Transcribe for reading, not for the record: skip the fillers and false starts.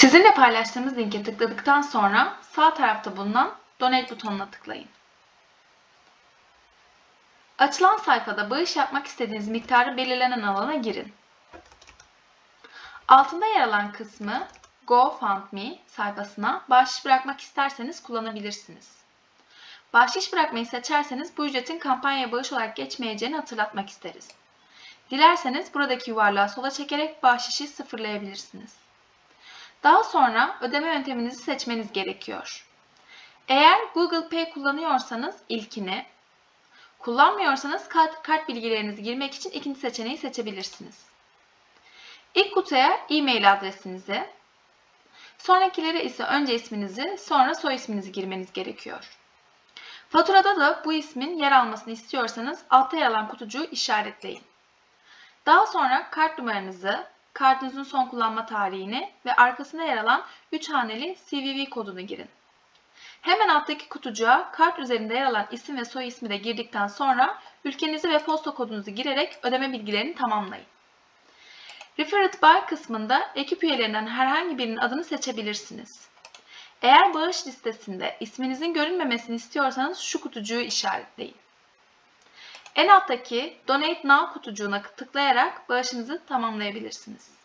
Sizinle paylaştığımız linke tıkladıktan sonra sağ tarafta bulunan Donate butonuna tıklayın. Açılan sayfada bağış yapmak istediğiniz miktarı belirlenen alana girin. Altında yer alan kısmı GoFundMe sayfasına bahşiş bırakmak isterseniz kullanabilirsiniz. Bahşiş bırakmayı seçerseniz bu ücretin kampanyaya bağış olarak geçmeyeceğini hatırlatmak isteriz. Dilerseniz buradaki yuvarlağı sola çekerek bahşişi sıfırlayabilirsiniz. Daha sonra ödeme yönteminizi seçmeniz gerekiyor. Eğer Google Pay kullanıyorsanız ilkini, kullanmıyorsanız kart bilgilerinizi girmek için ikinci seçeneği seçebilirsiniz. İlk kutuya e-mail adresinizi, sonrakilere ise önce isminizi, sonra soy isminizi girmeniz gerekiyor. Faturada da bu ismin yer almasını istiyorsanız altta yer alan kutucuğu işaretleyin. Daha sonra kart numaranızı, kartınızın son kullanma tarihini ve arkasında yer alan 3 haneli CVV kodunu girin. Hemen alttaki kutucuğa kart üzerinde yer alan isim ve soy ismi de girdikten sonra ülkenizi ve posta kodunuzu girerek ödeme bilgilerini tamamlayın. Referred by kısmında ekip üyelerinden herhangi birinin adını seçebilirsiniz. Eğer bağış listesinde isminizin görünmemesini istiyorsanız şu kutucuğu işaretleyin. En alttaki Donate Now kutucuğuna tıklayarak bağışınızı tamamlayabilirsiniz.